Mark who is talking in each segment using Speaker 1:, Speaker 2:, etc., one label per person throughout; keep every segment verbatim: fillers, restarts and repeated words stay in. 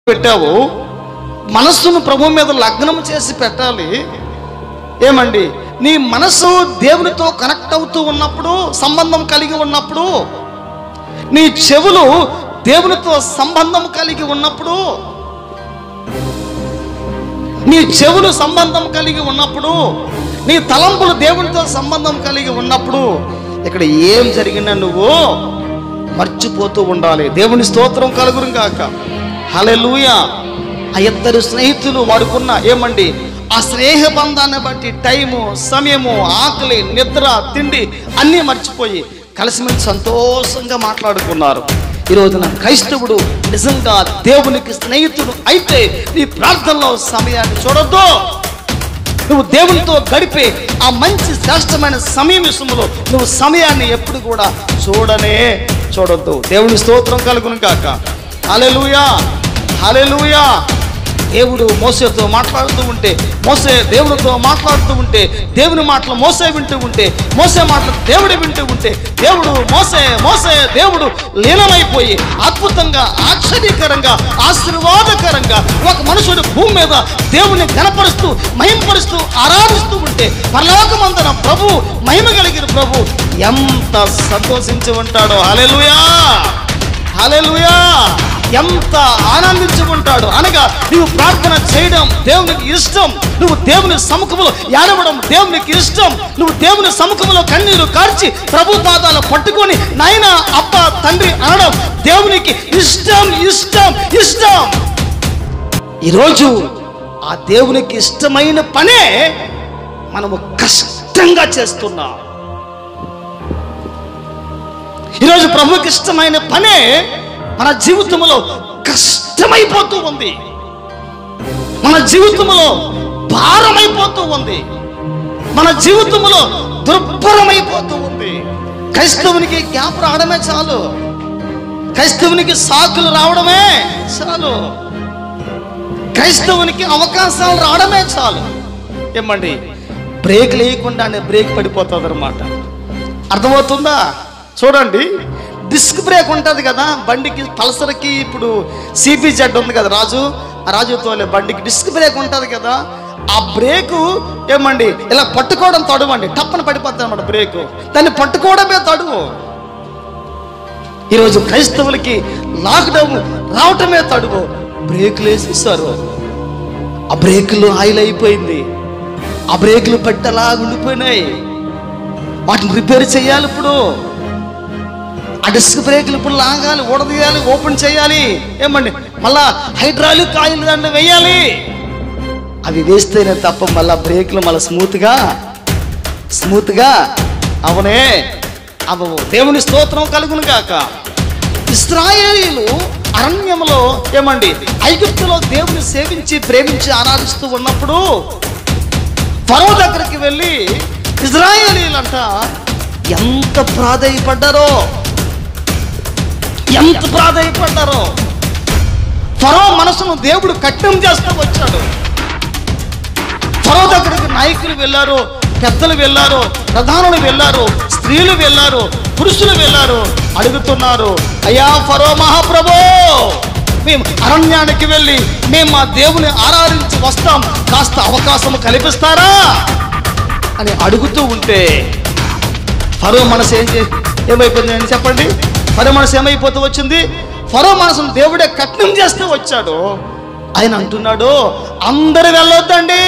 Speaker 1: పెట్టావు, మనస్సును ప్రభు మీద లగ్నం చేసి పెట్టాలి. ఏమండి, నీ మనసు దేవునితో కనెక్ట్ అవుతూ ఉన్నప్పుడు, సంబంధం కలిగి ఉన్నప్పుడు, నీ చెవులు దేవునితో సంబంధం కలిగి ఉన్నప్పుడు, నీ చెవులు సంబంధం కలిగి ఉన్నప్పుడు, నీ తలంపులు దేవునితో సంబంధం కలిగి ఉన్నప్పుడు, ఇక్కడ ఏం జరిగినా నువ్వు మర్చిపోతూ ఉండాలి. దేవుని స్తోత్రం కలుగును గాక. హల్లెలూయా. ఆ ఇద్దరు స్నేహితులు వాడుకున్న ఏమండి ఆ స్నేహ బంధాన్ని బట్టి టైము, సమయము, ఆకలి, నిద్ర, తిండి అన్నీ మర్చిపోయి కలిసిమెలిసి సంతోషంగా మాట్లాడుకున్నారు. ఈ రోజున క్రైస్తవుడు నిజంగా దేవునికి స్నేహితుడు అయితే నీ ప్రార్థనలో సమయాన్ని చూడొద్దు. నువ్వు దేవునితో గడిపే ఆ మంచి శ్రేష్టమైన సమయం విషయంలో నువ్వు సమయాన్ని ఎప్పుడు కూడా చూడనే చూడొద్దు. దేవుని స్తోత్రం కలుగును గాక. హల్లెలూయా, హల్లెలూయా. దేవుడు మోసేతో మాట్లాడుతూ ఉంటే, మోసే దేవుడితో మాట్లాడుతూ ఉంటే, దేవుని మాటలు మోసే వింటూ ఉంటే, మోసే మాటలు దేవుడు వింటూ ఉంటే, దేవుడు మోసే మోసే దేవుడు లీనమైపోయి అద్భుతంగా, ఆశ్చర్యకరంగా, ఆశీర్వాదకరంగా ఒక మనుషుడు భూమి మీద దేవుని ఘనపరుస్తూ, మహిమపరుస్తూ, ఆరాధిస్తూ ఉంటే పరలోకమందున ప్రభు, మహిమ కలిగిన ప్రభు ఎంత సంతోషించి ఉంటాడో. హల్లెలూయా, హల్లెలూయా. ఎంత ఆనందించి ఉంటాడు అనగా, నువ్వు ప్రార్థన చేయడం దేవునికి ఇష్టం, నువ్వు దేవుని సముఖంలో ఏడవడం దేవునికి ఇష్టం, నువ్వు దేవుని సముఖంలో కన్నీరు కార్చి ప్రభు పాదాలు పట్టుకొని నాయనా, అప్ప, తండ్రి అనడం దేవునికి ఇష్టం, ఇష్టం, ఇష్టం. ఈరోజు ఆ దేవునికి ఇష్టమైన పనే మనము కష్టంగా చేస్తున్నాం. ఈరోజు ప్రభుకి ఇష్టమైన పనే మన జీవితంలో కష్టమైపోతూ ఉంది, మన జీవితంలో భారమైపోతూ ఉంది, మన జీవితంలో దుర్భరమైపోతూ ఉంది. క్రైస్తవునికి గ్యాప్ రావడమే చాలు, క్రైస్తవునికి సాకులు రావడమే చాలు, క్రైస్తవునికి అవకాశాలు రావడమే చాలు. ఏమండి, బ్రేక్ లేకుండానే బ్రేక్ పడిపోతుంది అన్నమాట. అర్థమవుతుందా? చూడండి, డిస్క్ బ్రేక్ ఉంటుంది కదా బండికి, పల్సర్కి, ఇప్పుడు సిపి జెడ్ ఉంది కదా రాజు, ఆ రాజుతో బండికి డిస్క్ బ్రేక్ ఉంటుంది కదా. ఆ బ్రేకు ఏమండి ఇలా పట్టుకోవడం తడువు అండి, టప్పన పడిపోతుంది అన్నమాట బ్రేకు, దాన్ని పట్టుకోవడమే తడువు. ఈరోజు క్రైస్తవులకి లాక్డౌన్ రావటమే తడువు, బ్రేకులు వేసేసారు, ఆ బ్రేకులు ఆయిల్ అయిపోయింది, ఆ బ్రేకులు పెట్టలా ఉండిపోయినాయి, వాటిని రిపేర్ చేయాలి. ఇప్పుడు ఆ డిస్క్ బ్రేకులు ఇప్పుడు లాగాలి, ఊడదీయాలి, ఓపెన్ చేయాలి. ఏమండి, మళ్ళా హైడ్రాలిక్ ఆయిల్ దాన్ని వేయాలి. అవి వేస్తేనే తప్ప మళ్ళా బ్రేకులు మళ్ళీ స్మూత్గా స్మూత్గా అవనే అవవు. దేవుని స్తోత్రం కలుగును గాక. ఇశ్రాయేలీలు అరణ్యంలో ఏమండి ఐగుప్తులో దేవుని సేవించి ప్రేమించి ఆరాధిస్తూ ఉన్నప్పుడు ఫరో దగ్గరికి వెళ్ళి ఇశ్రాయేలీలంట ఎంత ప్రాధేయపడ్డారో, ఎంత ప్రాధేయపడ్డారో. ఫరో మనసును దేవుడు కఠినం చేస్తూ వచ్చాడు. ఫరో దగ్గరికి నాయకులు వెళ్ళారు, పెద్దలు వెళ్ళారు, ప్రధానులు వెళ్ళారు, స్త్రీలు వెళ్ళారు, పురుషులు వెళ్ళారు, అడుగుతున్నారు, అయ్యా ఫరో మహాప్రభో, మేము అరణ్యానికి వెళ్ళి మేము మా దేవుని ఆరాధించి వస్తాం, కాస్త అవకాశం కల్పిస్తారా అని అడుగుతూ ఉంటే ఫరో మనసు ఏం చే ఏమైపోయింది చెప్పండి? ఫరో మనసు ఏమైపోతూ వచ్చింది? ఫరో మనసును దేవుడే కఠినం చేస్తూ వచ్చాడు. ఆయన అంటున్నాడు, అందరు వెళ్ళొద్దండి,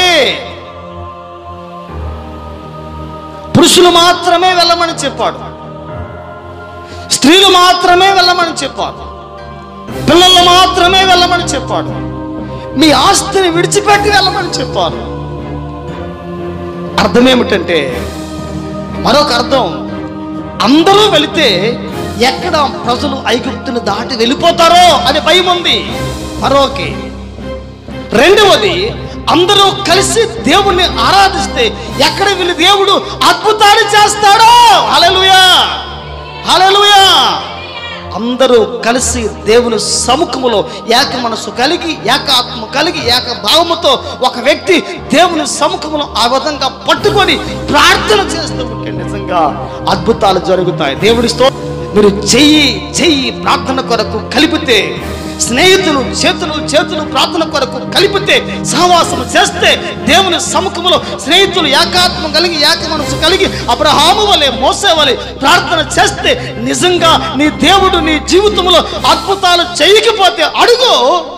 Speaker 1: పురుషులు మాత్రమే వెళ్ళమని చెప్పాడు, స్త్రీలు మాత్రమే వెళ్ళమని చెప్పాడు, పిల్లలు మాత్రమే వెళ్ళమని చెప్పాడు, మీ ఆస్తిని విడిచిపెట్టి వెళ్ళమని చెప్పారు. అర్థం ఏమిటంటే, మరొక అర్థం, అందరూ వెళితే ఎక్కడ ప్రజలు ఐగుప్తును దాటి వెళ్ళిపోతారో అని భయం ఉంది ఫరోకి. రెండవది, అందరూ కలిసి దేవుణ్ణి ఆరాధిస్తే ఎక్కడ వీళ్ళు దేవుడు అద్భుతాలు చేస్తాడో. హల్లెలూయా, హల్లెలూయా. అందరూ కలిసి దేవుని సముఖములో ఏక మనసు కలిగి, ఏకాత్మ కలిగి, ఏక భావముతో ఒక వ్యక్తి దేవుని సముఖములో ఆ విధంగా పట్టుకొని ప్రార్థన చేస్తూ ఉంటే నిజంగా అద్భుతాలు జరుగుతాయి. దేవుడి స్తోత్రం. మీరు చెయ్యి చెయ్యి ప్రార్థన కొరకు కలిపితే స్నేహితులు చేతులు చేతులు ప్రార్థన కొరకు కలిపితే, సహవాసం చేస్తే, దేవుని సముఖంలో స్నేహితులు ఏకాత్మ కలిగి ఏక మనసు కలిగి అబ్రహాము వలె మోసే వలె ప్రార్థన చేస్తే, నిజంగా నీ దేవుడు నీ జీవితంలో అద్భుతాలు చేయకపోతే అడుగు.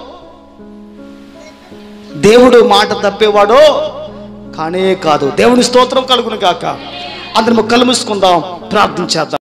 Speaker 1: దేవుడు మాట తప్పేవాడో కానే కాదు. దేవుని స్తోత్రం కలుగును గాక. అందరం కళ్ళు మూసుకుందాం, ప్రార్థన చేద్దాం.